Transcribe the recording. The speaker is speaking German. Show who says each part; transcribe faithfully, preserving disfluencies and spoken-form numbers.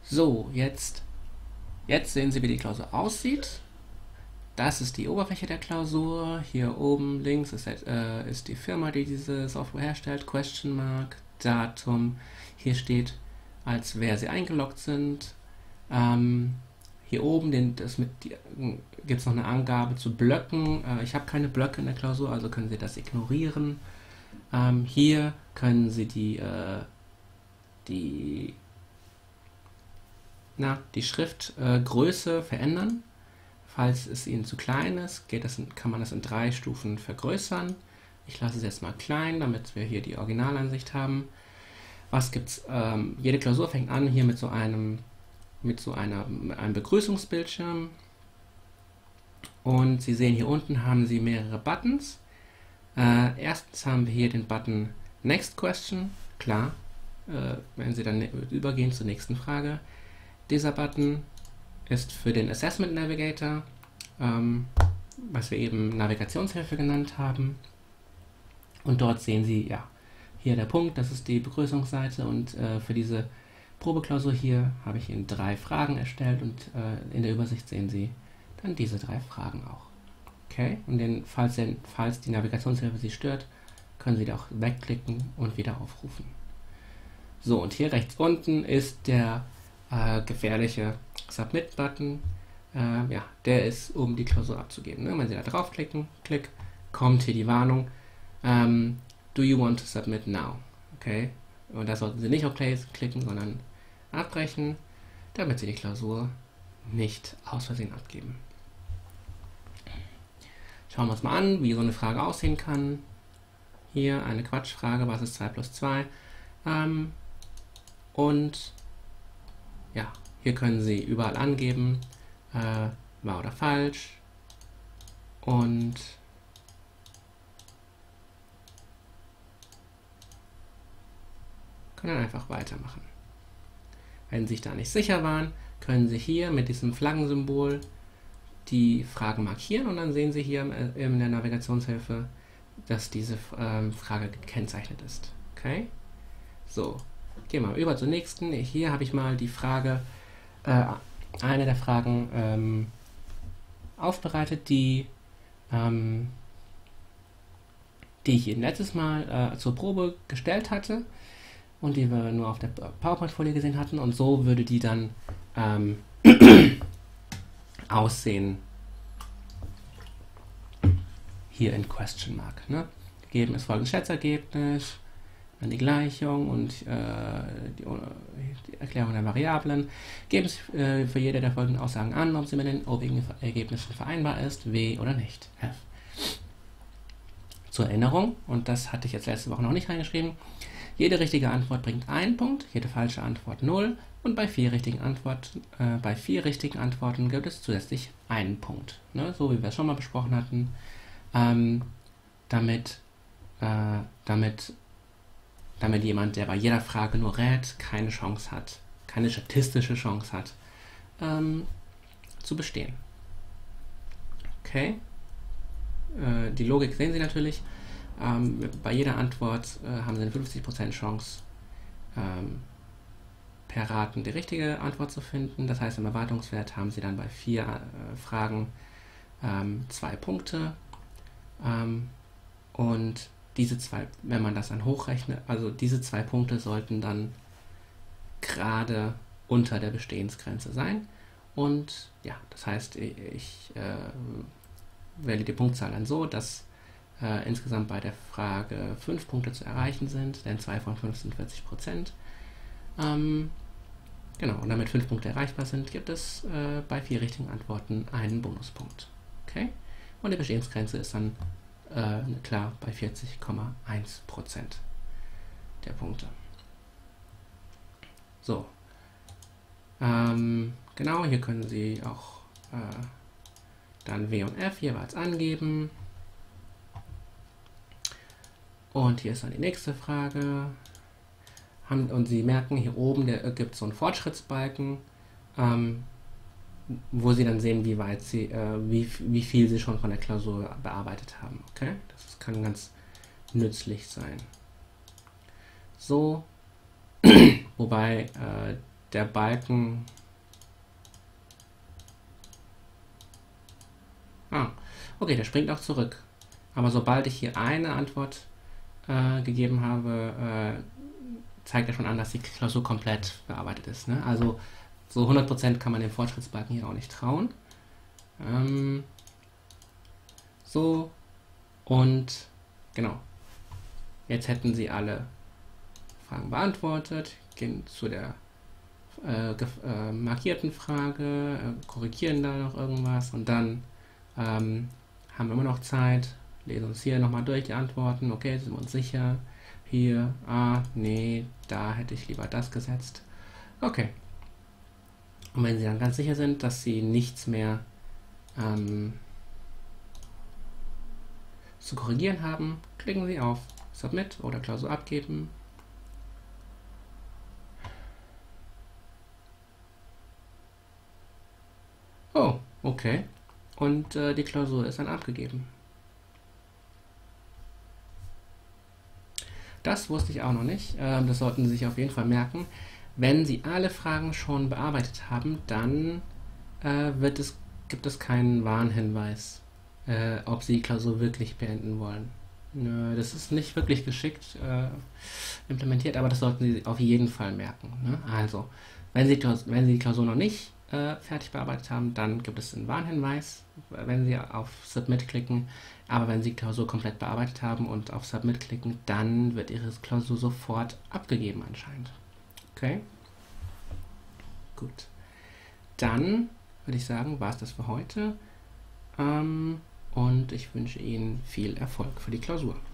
Speaker 1: So, jetzt, jetzt sehen Sie, wie die Klausur aussieht. Das ist die Oberfläche der Klausur. Hier oben links ist, äh, ist die Firma, die diese Software herstellt. Question Mark, Datum. Hier steht, als wer Sie eingeloggt sind. Ähm, hier oben gibt es noch eine Angabe zu Blöcken. Äh, ich habe keine Blöcke in der Klausur, also können Sie das ignorieren. Ähm, hier können Sie die, äh, die, na, die Schriftgröße äh, verändern. Falls es Ihnen zu klein ist, geht das in, kann man das in drei Stufen vergrößern. Ich lasse es jetzt mal klein, damit wir hier die Originalansicht haben. Was gibt's? Ähm, jede Klausur fängt an hier mit so einem mit so einer, einem Begrüßungsbildschirm. Und Sie sehen, hier unten haben Sie mehrere Buttons. Äh, erstens haben wir hier den Button Next Question. Klar, äh, wenn Sie dann übergehen zur nächsten Frage. Dieser Button ist für den Assessment Navigator, ähm, was wir eben Navigationshilfe genannt haben. Und dort sehen Sie, ja, hier der Punkt, das ist die Begrüßungsseite, und äh, für diese Probeklausur hier habe ich Ihnen drei Fragen erstellt, und äh, in der Übersicht sehen Sie dann diese drei Fragen auch. Okay, und den, falls, den, falls die Navigationshilfe Sie stört, können Sie da auch wegklicken und wieder aufrufen. So, und hier rechts unten ist der äh, gefährliche Submit-Button. Äh, ja, der ist, um die Klausur abzugeben. Ne? Wenn Sie da draufklicken, klick, kommt hier die Warnung. Ähm, Do you want to submit now? Okay, und da sollten Sie nicht auf Play klicken, sondern abbrechen, damit Sie die Klausur nicht aus Versehen abgeben. Schauen wir uns mal an, wie so eine Frage aussehen kann. Hier eine Quatschfrage, was ist zwei plus zwei? Ähm, und ja, hier können Sie überall angeben, äh, wahr oder falsch, und können dann einfach weitermachen. Wenn Sie sich da nicht sicher waren, können Sie hier mit diesem Flaggensymbol die Fragen markieren, und dann sehen Sie hier in der Navigationshilfe, dass diese ähm, Frage gekennzeichnet ist. Okay? So, gehen wir mal über zur nächsten. Hier habe ich mal die Frage, äh, eine der Fragen ähm, aufbereitet, die, ähm, die ich Ihnen letztes Mal äh, zur Probe gestellt hatte und die wir nur auf der PowerPoint-Folie gesehen hatten, und so würde die dann ähm, aussehen hier in Question Mark. Ne? Gegeben ist folgendes Schätzergebnis, dann die Gleichung und äh, die, die Erklärung der Variablen. Geben Sie äh, für jede der folgenden Aussagen an, ob sie mit den obigen Ergebnissen vereinbar ist, W oder nicht. F. Zur Erinnerung, und das hatte ich jetzt letzte Woche noch nicht reingeschrieben, jede richtige Antwort bringt einen Punkt, jede falsche Antwort null, und bei vier richtigen Antworten, äh, bei vier richtigen Antworten gibt es zusätzlich einen Punkt. Ne? So wie wir es schon mal besprochen hatten, ähm, damit, äh, damit, damit jemand, der bei jeder Frage nur rät, keine Chance hat, keine statistische Chance hat, ähm, zu bestehen. Okay? Äh, die Logik sehen Sie natürlich. Ähm, bei jeder Antwort äh, haben Sie eine fünfzig Prozent Chance, ähm, per Raten die richtige Antwort zu finden. Das heißt, im Erwartungswert haben Sie dann bei vier äh, Fragen ähm, zwei Punkte. Ähm, und diese zwei, wenn man das dann hochrechnet, also diese zwei Punkte sollten dann gerade unter der Bestehensgrenze sein. Und ja, das heißt, ich äh, wähle die Punktzahl dann so, dass Äh, insgesamt bei der Frage fünf Punkte zu erreichen sind, denn zwei von fünf sind vierzig Prozent. Ähm, genau, und damit fünf Punkte erreichbar sind, gibt es äh, bei vier richtigen Antworten einen Bonuspunkt. Okay? Und die Bestehensgrenze ist dann äh, klar bei vierzig Komma eins Prozent der Punkte. So. Ähm, genau, hier können Sie auch äh, dann W und F jeweils angeben. Und hier ist dann die nächste Frage. Und Sie merken, hier oben gibt es so einen Fortschrittsbalken, ähm, wo Sie dann sehen, wie weit Sie, äh, wie, wie viel Sie schon von der Klausur bearbeitet haben. Okay? Das kann ganz nützlich sein. So, wobei äh, der Balken... Ah, okay, der springt auch zurück. Aber sobald ich hier eine Antwort äh, gegeben habe, äh, zeigt er schon an, dass die Klausur komplett bearbeitet ist. Ne? Also so hundert Prozent kann man dem Fortschrittsbalken hier auch nicht trauen. Ähm, so, und genau. Jetzt hätten Sie alle Fragen beantwortet, gehen zu der äh, äh, markierten Frage, äh, korrigieren da noch irgendwas und dann ähm, haben wir immer noch Zeit, lesen uns hier nochmal durch die Antworten, okay, sind wir uns sicher, hier, ah, nee, da hätte ich lieber das gesetzt. Okay. Und wenn Sie dann ganz sicher sind, dass Sie nichts mehr ähm, zu korrigieren haben, klicken Sie auf Submit oder Klausur abgeben. Oh, okay. Und äh, die Klausur ist dann abgegeben. Das wusste ich auch noch nicht. Ähm, das sollten Sie sich auf jeden Fall merken. Wenn Sie alle Fragen schon bearbeitet haben, dann äh, wird es, gibt es keinen Warnhinweis, äh, ob Sie die Klausur wirklich beenden wollen. Nö, das ist nicht wirklich geschickt äh, implementiert, aber das sollten Sie auf jeden Fall merken. Ne? Also, wenn Sie, wenn Sie die Klausur noch nicht äh, fertig bearbeitet haben, dann gibt es einen Warnhinweis, wenn Sie auf Submit klicken. Aber wenn Sie die Klausur komplett bearbeitet haben und auf Submit klicken, dann wird Ihre Klausur sofort abgegeben anscheinend. Okay? Gut. Dann würde ich sagen, war es das für heute. Ähm, und ich wünsche Ihnen viel Erfolg für die Klausur.